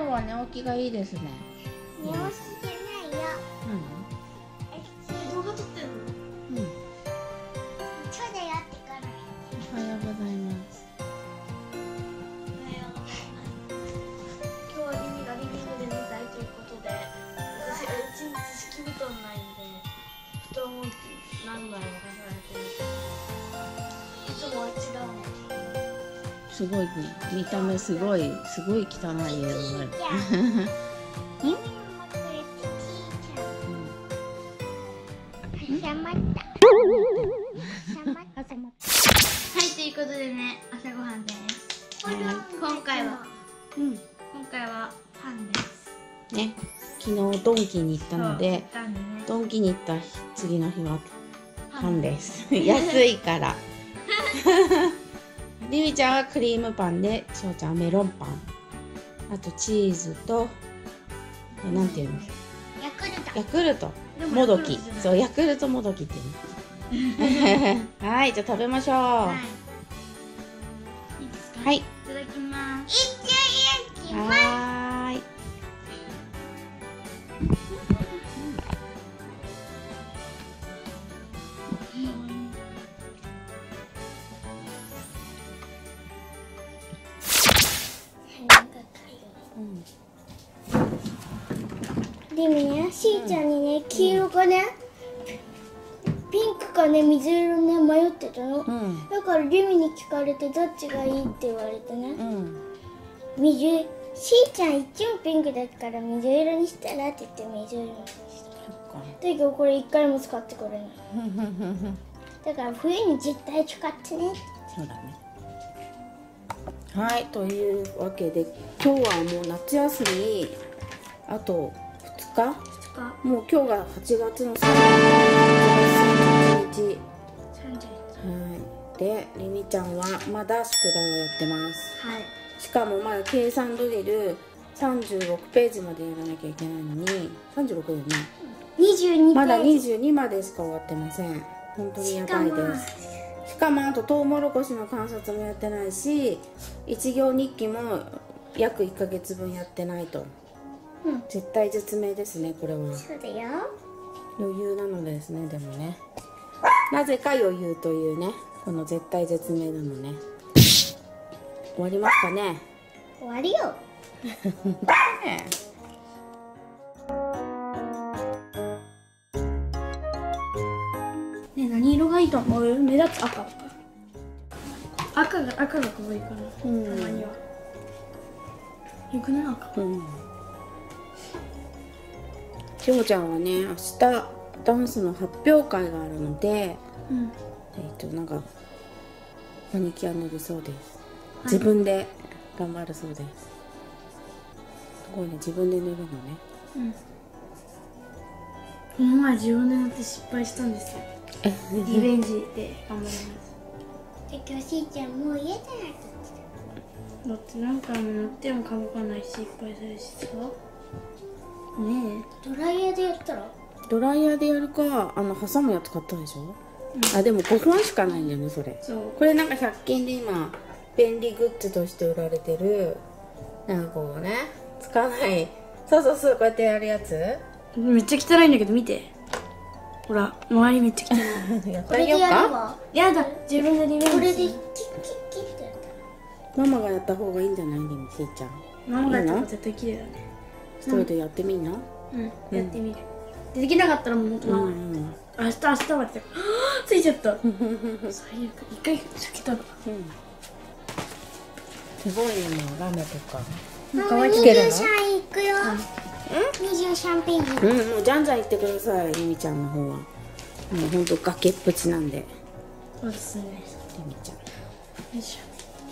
は寝起きがいいですね。 寝起きじゃないよ。 動画撮ってんの？ うん。 そうだよってから。 おはようございます。 今日はリミがリビングで寝たいということで、私は一日敷布団ないんで布団を何枚も重ねていつもは違うの。 すごいね。見た目すごい汚い家のある。 リミもこれちいちゃん。挟まった。挟まった。 はい、ということでね、朝ごはんです。今回はパンです。 ね。昨日ドンキに行ったので、ドンキに行った次の日はパンです。安いから。リミちゃんはクリームパンで、しょうちゃんはメロンパン。あとチーズと、なんていうの？ ヤクルト。 ヤクルト。もどき。そう、ヤクルトもどきっていうの。はい、じゃあ食べましょう。 はい。いいですか？ はい。 いただきます。 いっちゃいます。 はーい。 リミね、しーちゃんにね、黄色かね、ピンクかね、水色ね、迷ってたの。だからリミに聞かれてどっちがいいって言われてね。しーちゃんいつもピンクだから水色にしたらって言って水色にした。だけどこれ一回も使ってくれない。だから冬に絶対使ってね。 そうだね。はい、というわけで今日はもう夏休みあと2日。もう今日が8月の31日。はい。で、りみちゃんはまだ宿題をやってます。 はい。 しかもまだ計算ドリル36ページまでやらなきゃいけないのに、36だよね。 22 まだページ。 22までしか終わってません。本当にやばいです。しかもあとトウモロコシの観察もやってないし、一行日記も約1ヶ月分やってないと。絶対絶命ですね、これは。 そうだよ。 余裕なのですね、でもね。なぜか余裕というね、この絶対絶命なのね。終わりますかね。 終わりよ。 ね、何色がいいと思う？目立つ赤。赤が可愛いかな。たまには。よくない赤。 しほちゃんはね、明日ダンスの発表会があるので、なんかマニキュア塗るそうです。自分で頑張るそうです。すごいね、自分で塗るのね。 この前自分で塗って失敗したんですよ。リベンジで頑張ります。 だけどしーちゃんもう嫌だなと。 だって何回も塗っても乾かないし失敗するしさ。ねドライヤーでやったら？ ドライヤーでやるか、挟むやつ買ったでしょ。あ、でも5本しかないんだよね、それ。これなんか100均で今便利グッズとして売られてる、なんかこうね、つかない、そうこうやってやるやつ。 めっちゃ汚いんだけど見て。ほら、周りめっちゃ汚い。 やってあげようか。 やだ、自分でリベンジ。 これでキッキッキッってやった。 ママがやった方がいいんじゃない？リミしーちゃん。 ママがやった方が絶対綺麗だね。 一人でやってみんな。 やってみる。できなかったらもうママ。明日までついちゃった。最悪。一回避けたの。 すごいね、ラメとか。 可愛いけるの？23いくよ。23ページ。 もうじゃんじゃん言ってください、りみちゃんの方は。もうほんと崖っぷちなんで。 そうですね。 りみちゃん。 よいし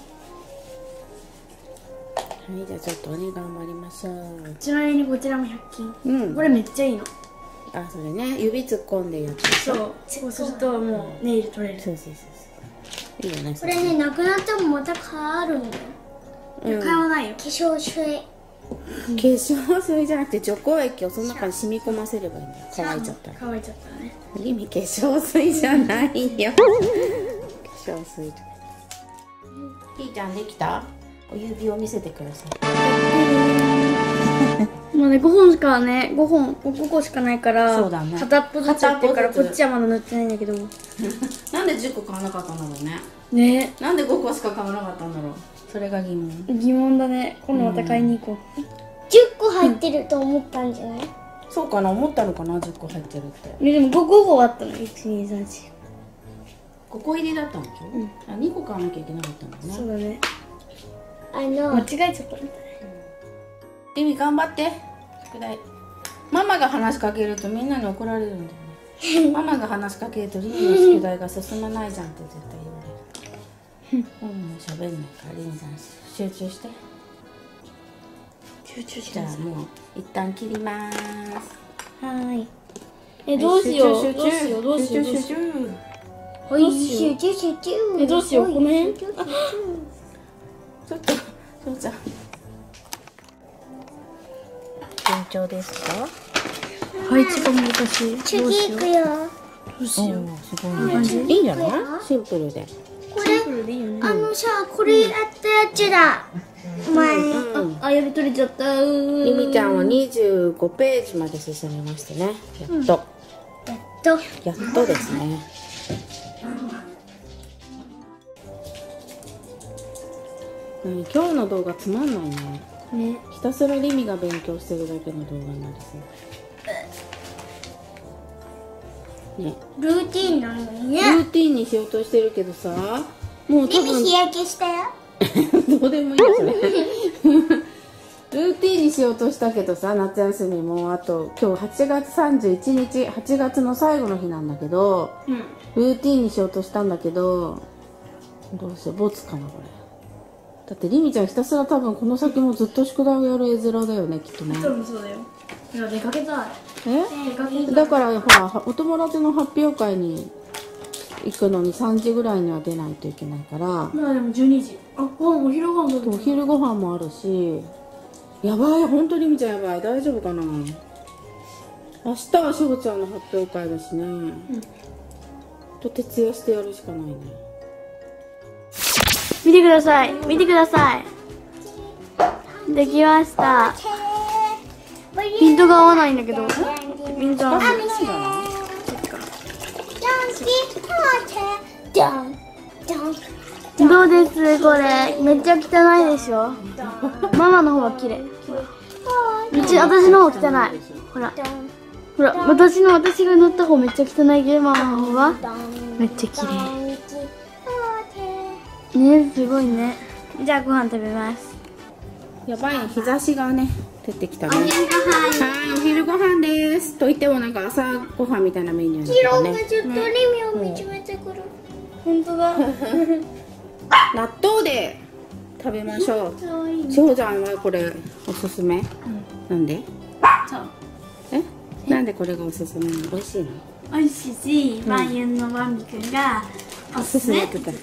はい、じゃあちょっとね、頑張りましょう。 ちなみにこちらも100均。これめっちゃいいの。 あ、それね、指突っ込んでやって。 そう。そうするともうネイル取れる。 そう。いいよね。 これね、なくなってもまた変わるんだよ。 買わないよ。 化粧水。 化粧水じゃなくて除光液をその中に染み込ませればいいんだよ。乾いちゃったら。 乾いちゃったらね。 リミ化粧水じゃないよ。化粧水。ひーちゃんできた？お指を見せてください。 まあね、5本しかね、5個しかないから、 そうだね、 片っぽずつやってるから、こっちはまだ塗ってないんだけど。 なんで10個買わなかったんだろうね。 ね、 なんで5個しか買わなかったんだろう。それが疑問。 疑問だね。今度また買いに行こう。 10個入ってると思ったんじゃない？ そうかな、思ったのかな、10個入ってるって。 でも5個あったの。1、2、3、4。 5個入りだったんでしょ。2個買わなきゃいけなかったんだね。 そうだね。 間違えちゃったみたい。 リミ頑張って。宿題。ママが話しかけるとみんなに怒られるんだよね。ママが話しかけるとリミの宿題が進まないじゃんって絶対言われる。ママも喋んないからリミさん集中して。 集中しじゃあもう一旦切ります。 はーい。どうしよう。 集中どうしよう。どうしよう。 集中集中。 はい。集中。 集中。 どうしよう。この辺。 ちょっとそうちゃん。順調ですか？ 配置が難しい。 次行くよ。 どうしよう。 すごいね。いいんじゃない？シンプルで。 これこれやったやつだ。前。 あ、やりとれちゃった。 リミちゃんは25ページまで進みましたね。やっと。やっとですね。今日の動画つまんないね。 ね。 ひたすらリミが勉強してるだけの動画になりそう。ね。 ルーティンなのにね。 ルーティンにしようとしてるけどさ、もう多分日焼けしたよ。 どうでもいいよそれ。ルーティンにしようとしたけどさ、夏休みもあと今日8月31日8月の最後の日なんだけど、ルーティンにしようとしたんだけど、どうしよう、ボツかなこれ。だってリミちゃんひたすら多分この先もずっと宿題をやる絵面だよね、きっとね。 多分そうだよ。いや、出かけたい。 だからほら、お友達の発表会に行くのに3時ぐらいには出ないといけないから。 まあでも12時。あ、お昼ご飯だ。 お昼ご飯もあるし、やばい、本当にリミちゃんやばい、大丈夫かな。明日はしほちゃんの発表会だしね。と徹夜してやるしかないね。 見てください。見てください。できました。ピントが合わないんだけど。ピント合わない。どうですこれ。めっちゃ汚いでしょ。ママの方が綺麗。私の方汚い。ほら。ほら、私が塗った方めっちゃ汚いけど、ママの方はめっちゃ綺麗。ね、すごいね。じゃあご飯食べます。 やばいね、日差しがね出てきたね。はい、お昼ご飯です。と言ってもなんか朝ご飯みたいなメニューヒロだがずっとリミを見つめてくる。 本当だ。 納豆で食べましょう。しほちゃんはこれおすすめ？なんで？なんでこれがおすすめなの？美味しいの？ 美味しいし、バンユンのバンビ君がおすすめって言った。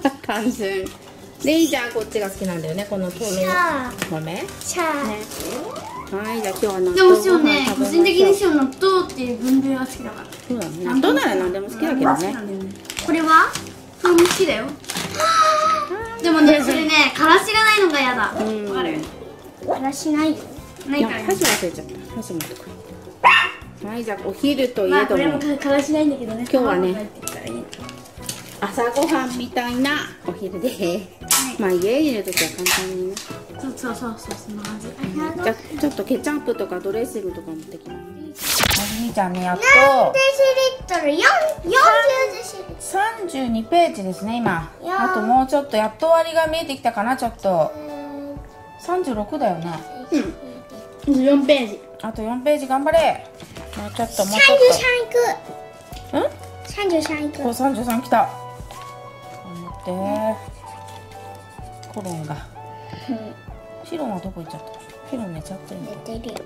単純。レイちゃんこっちが好きなんだよね、このとろ豆。 シャー。 はい、じゃあ今日は納豆でもしおね、 ご飯食べましょう。 個人的にしお納豆っていう分類が好きだから。 そうだね。納豆なら何でも好きだけどね。 これはそれも好きだよ。でもね、それね、からしがないのが嫌だ。わかる？ からしないよ。 ないから。 箸忘れちゃった。箸持ってこい。はい、じゃあお昼といえどまあこれももからしないんだけどね。 今日はね朝ごはんみたいなお昼で、まあ家にいるときは簡単にね。 そうそんな感じ。 じゃあちょっとケチャップとかドレッシングとか持ってきます。あじみちゃんね、やっとデシリットル、40デシリットル。 32ページですね今。あともうちょっと、やっと終わりが見えてきたかな。ちょっと36だよね。 4ページ。 あと4ページ頑張れ。もうちょっともうちょっと。 33いく。 こう33きた。頑張って。コロンが。シロンはどこ行っちゃった？シロン寝ちゃってるんだ。 寝てるよ。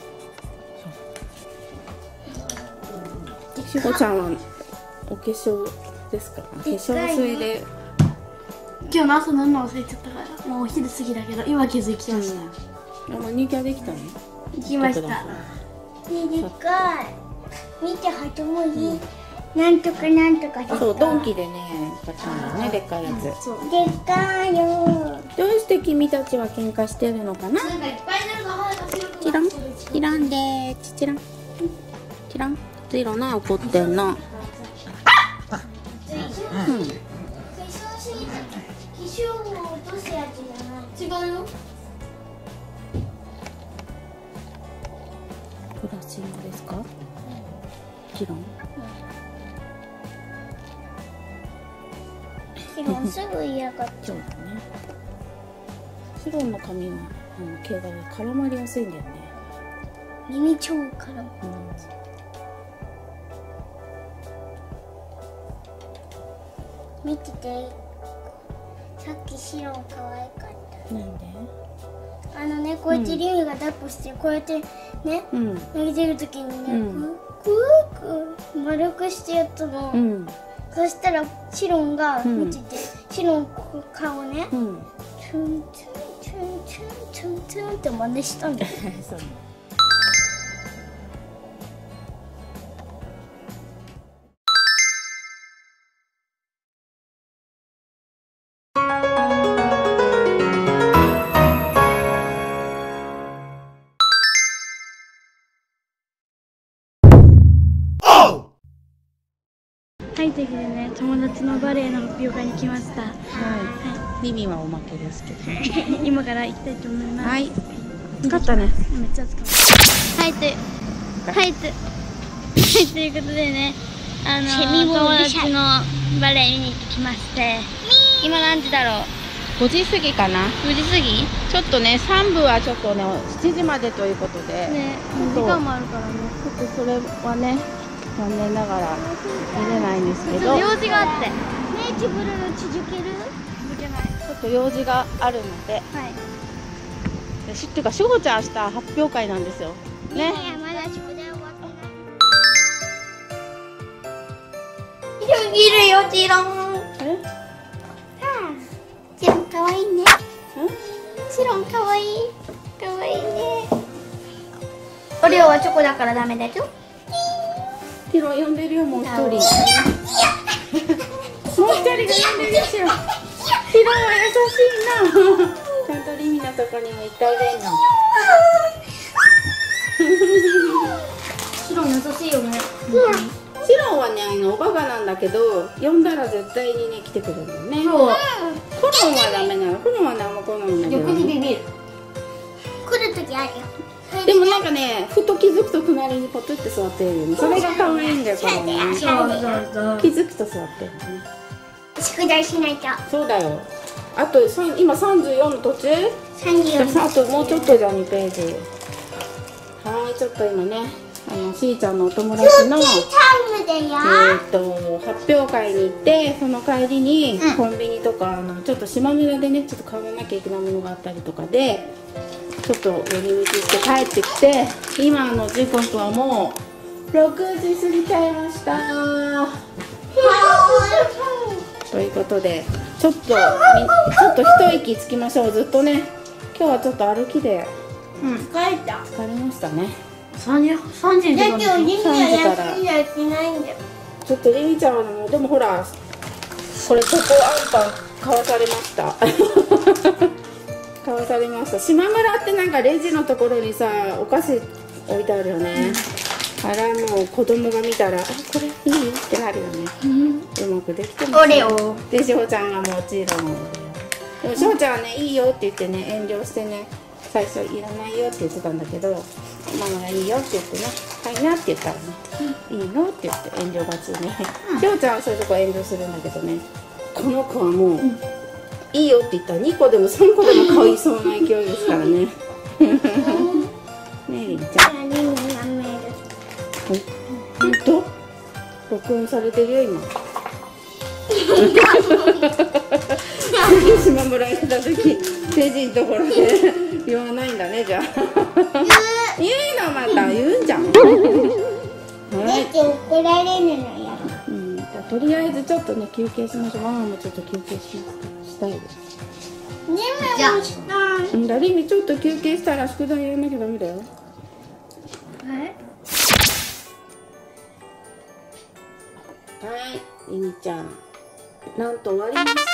しほちゃんはお化粧ですか？化粧水で。 今日の朝飲むの忘れちゃったから、もうお昼過ぎだけど今気づきました。 マニキュアできたの？ 行きました。 でかい。見て、ハトもいい。なんとかなんとかでかい。 そう、ドンキでね買ったんだよね、でっかいやつ。 でっかいよ。 どうして君たちは喧嘩してるのかな？ なんかいっぱいなると早くしようとチランチランでーす。チランチラン。ゼロな怒ってんの。 違うよ。 ブラッシングですか？チラン。 シロンすぐ嫌がっちゃう。 そうだね。シロンの髪は毛が絡まりやすいんだよね。 耳超から。見てて。さっきシロン可愛かった。 なんで？ こうやってリミが抱っこしてこうやってね、投げてる時にね、く丸くしてやったの。そしたらシロンが見てて、シロン顔ね、チュンチュンチュンチュンチュンチュンって真似したんだよ。 そう。 はい、ということでね、友達のバレエの発表会に来ました。 はい。リミはおまけですけど。 今から行きたいと思います。 はい。暑かったね。 めっちゃ暑かった。はい、ということでね、友達のバレエ見に行ってきまして、今何時だろう 5時過ぎかな。 ？5時過ぎ？ ちょっとね、3部はちょっとね、7時までということで。 ね、時間もあるからね。 ちょっとそれはね、残念ながら見れないんですけど。 ちょっと用事があって。 自分の続ける？ 続けない。 ちょっと用事があるので。 はい。 っていうか、しほちゃん明日発表会なんですよ。ね。 いやまだ宿題終わってない。いるよチロン。 え？ チロン可愛いね。チロン可愛い。可愛いね。オレオはチョコだからダメだよ。 ティロン呼んでるよ、もう一人。もう一人が呼んでるよ、ティロン。ティロンは優しいな。ちゃんとリミのとこにも行ってあげんの。 チロン優しいよね。 シロンはね、おバカなんだけど、呼んだら絶対にね、来てくれるんだよね。 そう。 コロンはダメなの。コロンはね、あんま来ないんだけど。 逆にビビる。来る時あるよ。 でもなんかね、ふと気づくと隣にポトって座ってるよね。それが可愛いんだよ、コロンね。 そう。 気づくと座ってるね。 宿題しないと。 そうだよ。あと今34の途中？ 34。 あともうちょっとじゃ2ページ。はい、ちょっと今ね、しーちゃんのお友達の発表会に行って、その帰りにコンビニとかちょっと島村でね、ちょっと買わなきゃいけないものがあったりとかで、ちょっと寄り道して帰ってきて、今の時刻はもう6時過ぎちゃいました。ということで、ちょっと一息つきましょう。ずっとね、今日はちょっと歩きで疲れましたね。 3時だけどリミは休んじゃいけないんだよ。 ちょっとリミちゃんはね、でもほら、これチョコアンパン買わされました。買わされました。島村ってなんかレジのところにさ、お菓子置いてあるよね。あら、もう子供が見たら、これいいってなるよね。うまくできてますね。で、しほちゃんがもちろんでもしほちゃんはね、いいよって言ってね、遠慮してね、最初いらないよって言ってたんだけど、ママがいいよって言ってね、はいなって言ったらね、いいのって言って遠慮がちね。しほちゃんはそういうとこ遠慮するんだけどね、この子はもう、いいよって言ったら2個でも3個でも買いそうな勢いですからね。ねえ、りんちゃん。ほんと？録音されてるよ、今。次島村行った時、レジのところで言わないんだね、じゃあ。言うのまた言うんじゃん。はい。 怒られるのよ。 じゃあとりあえずちょっとね、休憩しましょう。ママもちょっと休憩したいです。 じゃあ。 だリミちょっと休憩したら宿題やらなきゃダメだよ。はい、リミちゃん、なんと終わりました。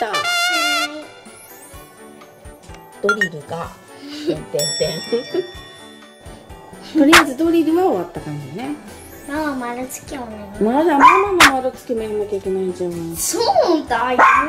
ドリルがとりあえずドリルは終わった感じね。 ママ丸つけお願い。 まだママの丸つけもやんなきゃいけないじゃん。 そうだよ。 は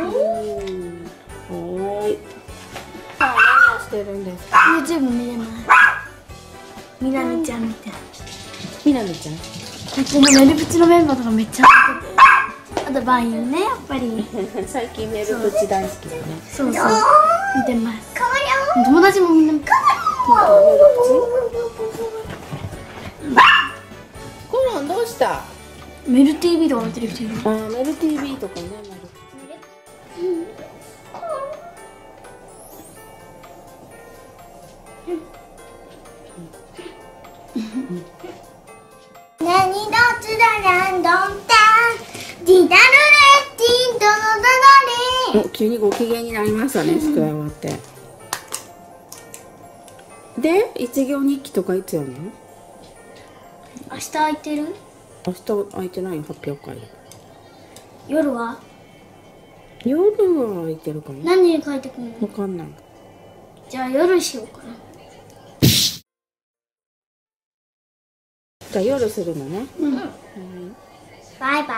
ーい。あ、何をしてるんですか。 YouTube 見れます。みなみちゃんみたいな。 みなみちゃん。 このメルプチのメンバーとかめっちゃ見てて。あとバンユね、やっぱり。 最近メルプチ大好きだね。 そうそう。見てます。友達もみんな見てます。 コロンどうした。 メル TV とか見てる人いる。 あ、メル TV とかね。 何どつだらんどんたディダルレッティンドドドドお、急にご機嫌になりましたね。宿題終わって。で、一行日記とかいつやるの？ 明日空いてる？ 明日空いてないよ、発表会。 夜は？ 夜は空いてるかな。 何に書いてくるの？ わかんない。 じゃあ夜しようかな。 じゃあ夜するのね。 うん。バイバイ。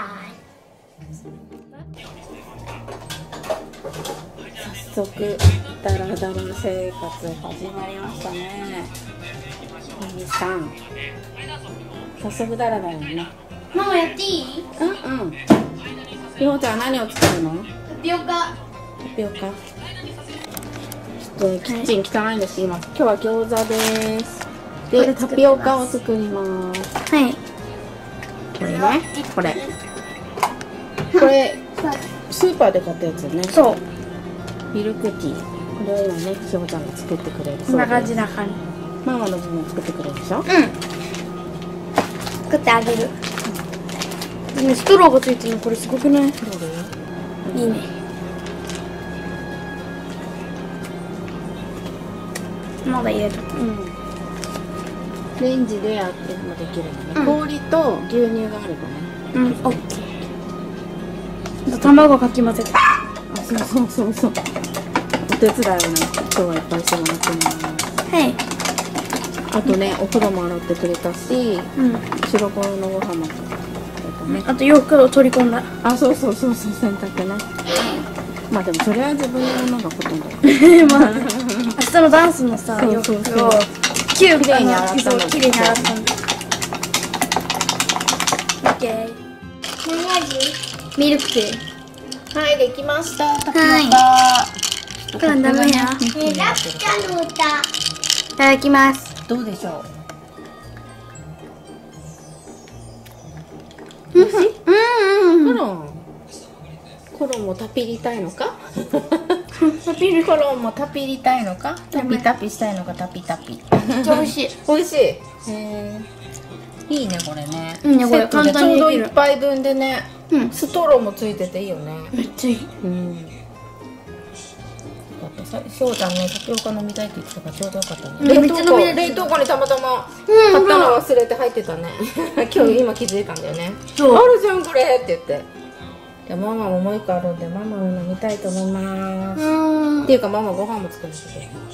早速ダラダラ生活始まりましたね。23。早速ダラダラね。 ママやっていい？ うんうん。りほちゃん何を作るの？ タピオカ。 タピオカ。ちょっとキッチン汚いんです今。今日は餃子です。でタピオカを作ります。 はい。 これね。これ。これスーパーで買ったやつね。 そう。 ミルクティー。これを今ね、ひほちゃんが作ってくれる。 こんな感じな感じ。 ママの分も作ってくれるでしょ。 うん。作ってあげる。ね、ストローがついてるのこれすごくない？いいね。まだ入れる。 うん。レンジでやってもできるのね。氷と牛乳があればね。 うん。オッケー。卵かき混ぜて。 あ、そうそうそうそう。お手伝いをね、今日はいっぱいしてもらってます。 はい。 あとね、お風呂も洗ってくれたし、白ごのご飯も作ってくれたね。 あと洋服を取り込んだ。 あ、そうそうそうそう、洗濯ね。まあでもそれは自分のものがほとんど。 まあ、明日のダンスのさ、洋服をきれいに洗ったの。きれいに洗ったの。オッケー。何味？ミルクティー。 はい、できました。タピオカ。 これダメや。ラピュタの歌。いただきます。 どうでしょう？ コロンもタピりたいのか？コロンもタピりたいのか？タピタピしたいのか？タピタピ。 めっちゃ美味しい。 美味しい。いいねこれね。 いいねこれ。簡単にできる。 ちょうど1杯分でね。ストローもついてていいよね。 めっちゃいい。 しょうちゃんね、タピオカ飲みたいって言ってたからちょうどよかったね。冷凍庫にたまたま買ったの忘れて入ってたね。今日今気づいたんだよね。あるじゃんこれって言って。じゃあママももう一個あるんでママも飲みたいと思います。っていうかママご飯も作るし。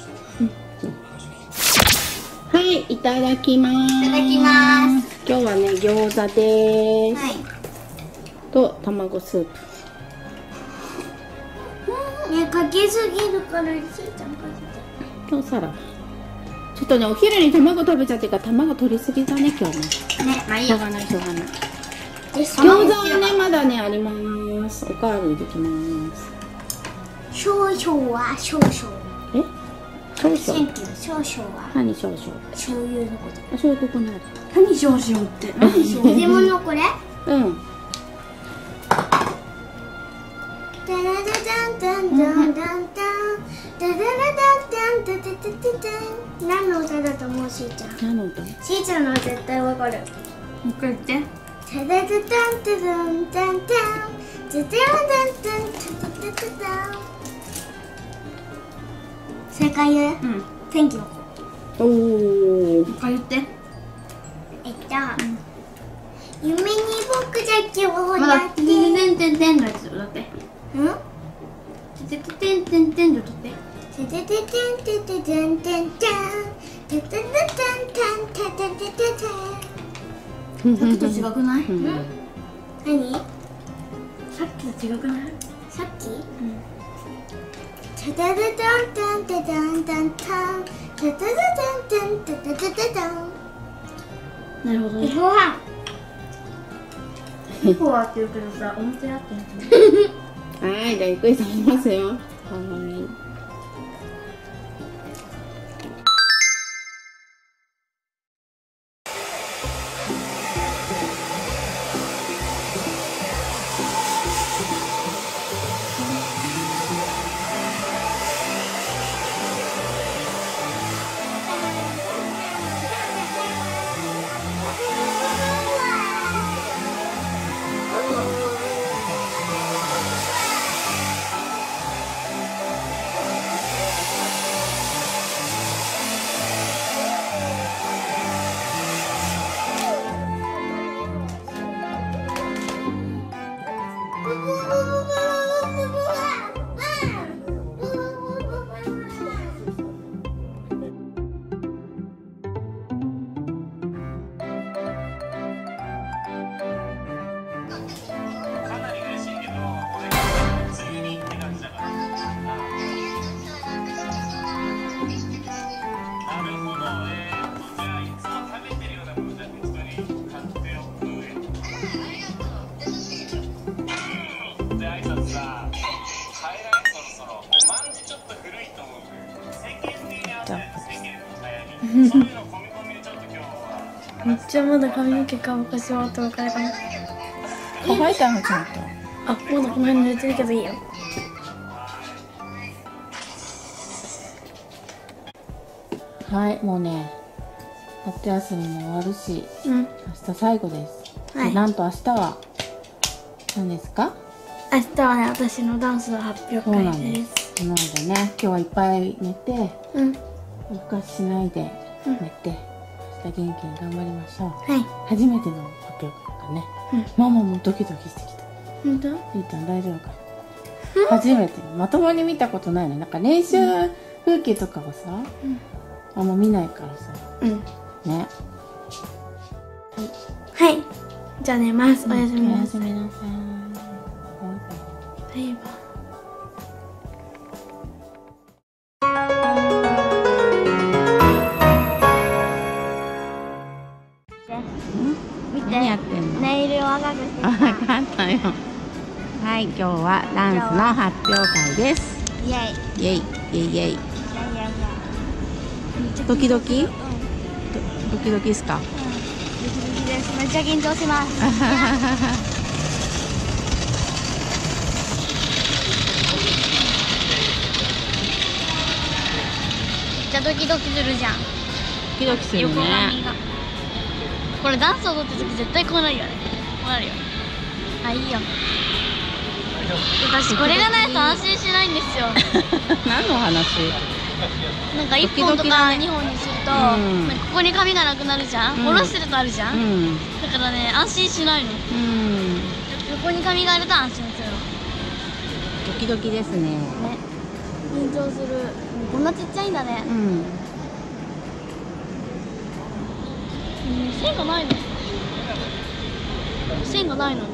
はい、いただきます。 いただきます。 今日はね餃子です。はい。と卵スープ。 ね、かけすぎるからしーちゃんかけて。 今日サラダ。ちょっとねお昼に卵食べちゃってから卵取りすぎだね今日ね。 ね、まあいいよ。 しょうがないしょうがない。餃子はねまだねあります。おかわりできます。 少々は少々。 え？少々。 少々は。 何少々？ 醤油のこと。 あ、そういうここにある。 何少々って？何少々？入れ物これ？ うん。 何の歌だと思うしーちゃん？ 何の歌？ しーちゃんのは絶対わかる。もう一回言って。正解ね。天気の子。 おお。 もう一回言って。夢に僕だけをやって。てんてんてんのやつだって。てててんてんてんで歌って。ててててんてんてんてんてん。てさっきと違くない？何？ さっきと違くない？ さっき？タタタタンタンタタンタンタンタタタタンタンタタタタン。 なるほどね。エコはって言うけどさ、表あってんはい、じゃあゆっくり食べますよ。はい。 めっちゃまだ髪の毛乾かし終わったばかりかな。 乾いたのちゃんと。 あ、まだこの辺濡れてるけどいいよ。 はい、もうね、夏休みも終わるし、明日最後です。 はいでなんと明日は何ですか？ 明日はね、私のダンスの発表そうなん会で。 ですす。なのでね、今日はいっぱい寝て、 うん。 夜更かししないで寝て、明日元気に頑張りましょう。 はい。 初めての発表会だね。ママもドキドキしてきた。 本当？ ゆいちゃん大丈夫かな？初めてまともに見たことないね。なんか練習風景とかはさ、あんま見ないからさ。ね。 はい。じゃあ寝ます。おやすみおやなさい。 すみなさい。 バイバイ。 何やってんの？ ネイルを赤くしてあ、わかったよ。はい、今日はダンスの発表会です。 イエイ。 イエイイエイイエイ。 いやいやいや。 ドキドキ？ドキドキですか？ ドキドキです。めっちゃ緊張します。めっちゃドキドキするじゃん。 ドキドキする横ね。 髪が。これダンス踊ってる時絶対こうなるよね。こうなるよ。あ、いいよ。私これがないと安心しないんですよ。 何の話？ なんか1本とか2本にすると、なんかここに髪がなくなるじゃん。下ろしてるとあるじゃん。だからね、安心しないの。横に髪があると安心するの。 ドキドキですね。 ね。緊張する。こんなちっちゃいんだね。線がないの。線がないの。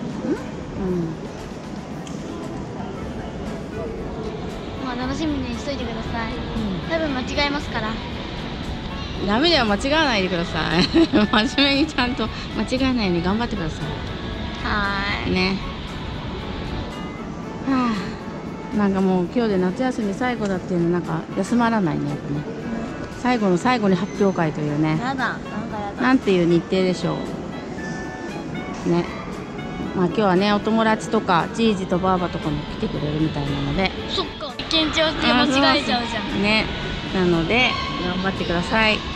まあ楽しみにしといてください。多分間違えますから。 ダメだよ、間違わないでください。真面目にちゃんと間違えないように頑張ってください。ね。はあ、なんかもう今日で夏休み最後だっていうのなんか休まらないね、やっぱね。最後の最後に発表会というね。 やだ、なんかやだ。 なんていう日程でしょう。ね。まあ今日はね、お友達とかじいじとばあばとかも来てくれるみたいなので。 そっか、緊張して間違えちゃうじゃん。 ね。なので頑張ってください。 はい。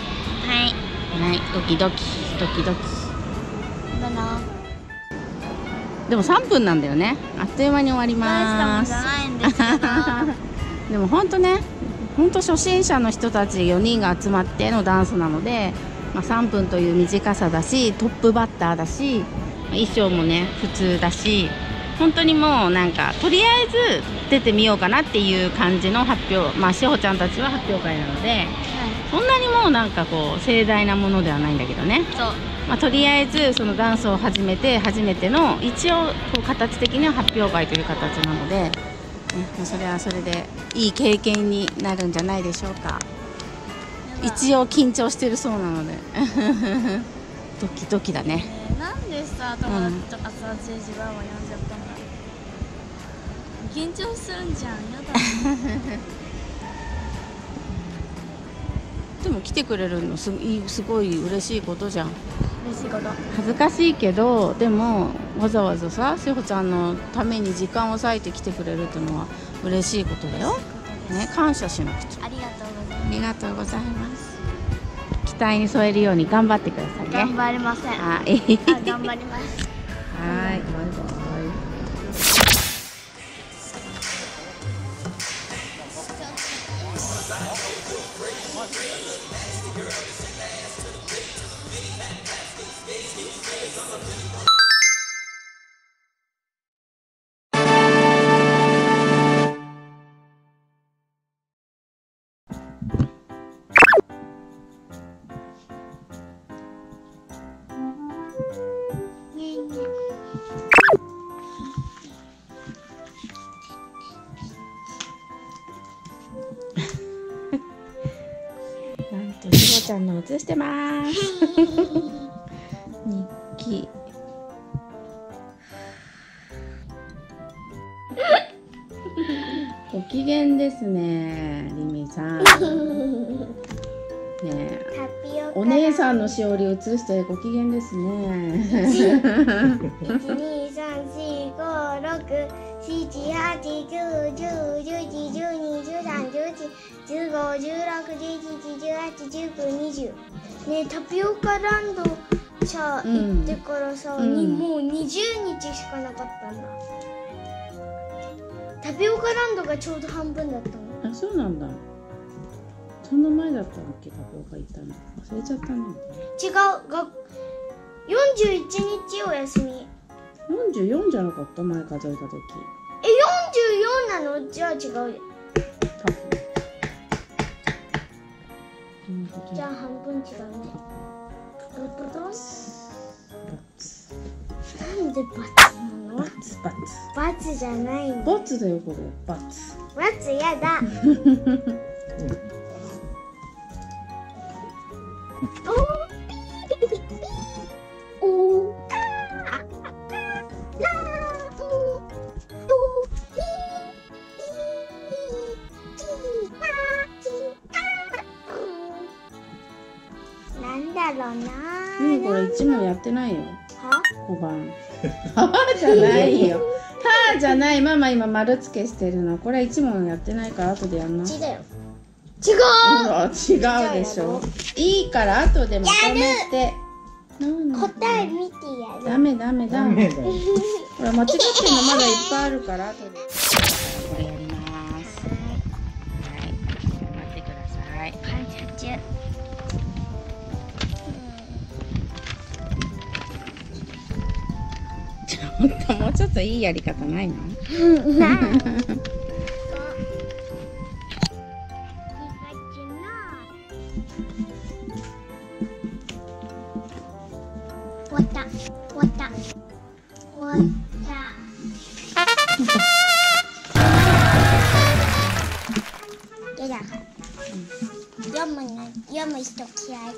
はい、ドキドキドキドキ。 だな。 でも3分なんだよね。あっという間に終わります。 大したもんじゃないんですけど。 でも本当ね、本当初心者の人たち4人が集まってのダンスなので、まあ、3分という短さだし、トップバッターだし、衣装もね普通だし、本当にもうなんかとりあえず出てみようかなっていう感じの発表、まあしほちゃんたちは発表会なので、 そんなにもうなんかこう盛大なものではないんだけどね。 そう、 まあ、とりあえずそのダンスを始めて初めての一応こう形的には発表会という形なので、ね、もうそれはそれでいい経験になるんじゃないでしょうか。一応緊張してるそうなのでドキドキだね。 なんでさ友達とかさ、10時番は呼んじゃったんだ。緊張するんじゃん、やだでも来てくれるのすごい嬉しいことじゃん。 嬉しいこと。 恥ずかしいけどでもわざわざさしほちゃんのために時間を割いて来てくれるっていうのは嬉しいことだよ、ね、感謝しなくちゃ。 ありがとうございます。 ありがとうございます。期待に添えるように頑張ってくださいね。 頑張りません。 はい。 頑張ります。 はい、バイバイ。なんとしほちゃんの写してます日記ご機嫌ですね、りみさん。ねえ、お姉さんのしおり写してご機嫌ですね。 ねえ、タピオカランドさ行ってからさ、もう20日しかなかったんだ。タピオカランドがちょうど半分だったの。 あ、そうなんだ。そんな前だったっけ、タピオカ行ったの。忘れちゃったね。 違う、41日お休み。 44じゃなかった、前数えた時。 44なの？じゃあ違うじゃん。 多分。 じゃあ半分違うね。なんでバツなの？バツじゃないの。 バツだよこれ、バツ。 バツやだ。なんだろうな。 これ1問やってないよ。 は 5番。はじゃないよ。はじゃない。ママ今丸付けしてるの。これ1問やってないから後でやんな。 1だよ。違う。 ほら違うでしょ。いいから後でまとめて。 答え見てやる。 ダメ。ほら間違ってんのまだいっぱいあるから後で。これやります。はい。待ってください。もうちょっといいやり方ないの？ 読む人嫌いだ。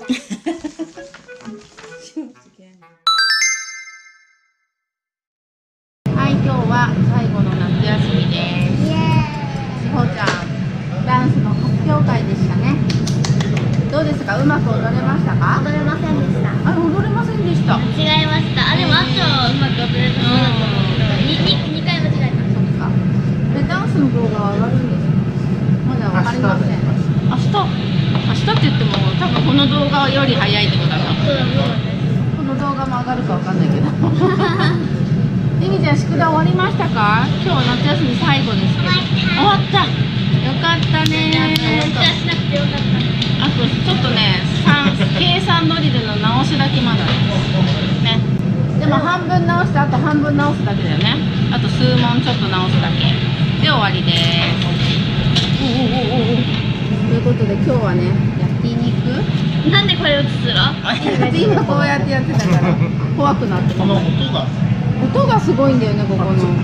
はい、今日は最後の夏休みです。しほちゃん、ダンスの発表会でしたね。どうですか？うまく踊れましたか？ 踊れませんでした。 あ、踊れませんでした。 違いました。あ、でもあとうまく踊れると思うんだけど、2回間違えた。 そっか。ダンスの動画は上がるんですか？まだわかりません。明日って言っても多分この動画より早いってことだな。この動画も上がるかわかんないけど。りみちゃん、宿題終わりましたか？今日夏休み最後ですけど。終わった。よかったね。 じゃあしなくてよかった。 あとちょっとね、計算ドリルの直しだけまだですね。でも半分直してあと半分直すだけだよね。あと数問ちょっと直すだけで終わりです。ということで今日はね、ヤッティに肉。 なんでこれ映すの？ 今こうやってやってたから怖くなって。 この音がすごいんだよね、ここの。 あ、そう。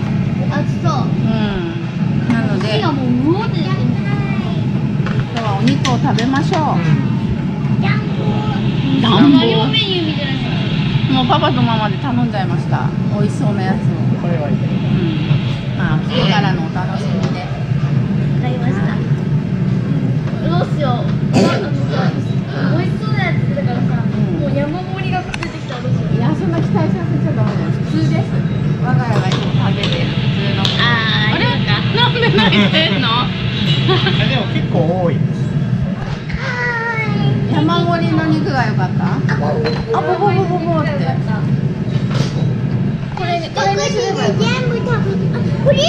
なので、 今もううおって出てる。 今日はお肉を食べましょう。 あんまりもメニュー見てない。 もうパパとママで頼んじゃいました。美味しそうなやつを。 これはいい。 まあ、来てからのお楽しみで。 わかりました。どうしよう。美味しそうなやつだからさ、もう山盛りが出てきたらどうしよう。 いや、そんな期待させちゃダメだよ。普通です。我が家がいつも食べてる普通の。あれ？なんで泣いてんの？ でも結構多い。 山盛りの肉が良かった。あ、ボボボボボって。 これにすれば全部食べあ、これ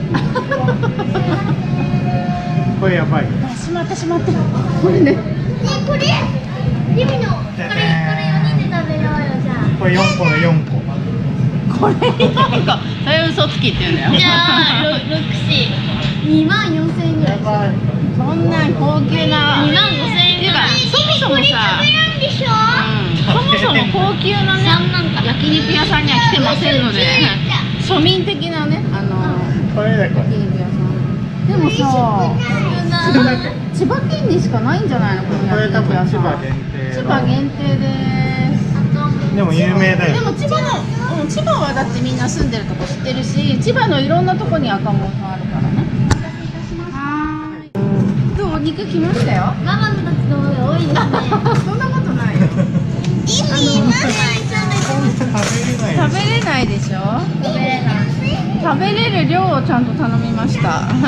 これやばい。 しまってしまって。これね。 これリミのこれ4人で食べようよじゃあ。 これ4個の4個。 これ4個。それ嘘つきって言うんだよ。 じゃあ、6、4、24000円ぐらい。 そんな高級な。 25000円ぐらい。 そもそもさ。そもそも高級なね。焼肉屋さんには来てませんので。庶民的なね、 これだこれ。 焼肉屋さん。でもさ。千葉県にしかないんじゃないの、このこれ多分焼肉屋さん。 千葉限定。 千葉限定です。 でも有名だよ。 でも千葉はだってみんな住んでるとこ知ってるし、千葉のいろんなとこに赤門さんあるからね。はーい。どう、肉来ましたよ。 ママのたちの方が多いですね。 そんなことないよ。 食べれない。 食べれないでしょ。 食べれない。 食べれる量をちゃんと頼みました。ほ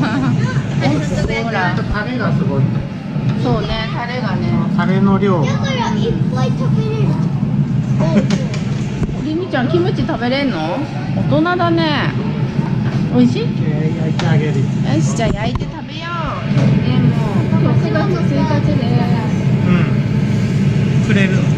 ら、 タレがすごい。 そうね、タレがね。 タレの量。 だからいっぱい食べれる。 りみちゃん、キムチ食べれんの？大人だね。美味しい？ 焼いてあげる。 よし、じゃあ焼いて食べよう。でも今日9月1日です。 くれるの。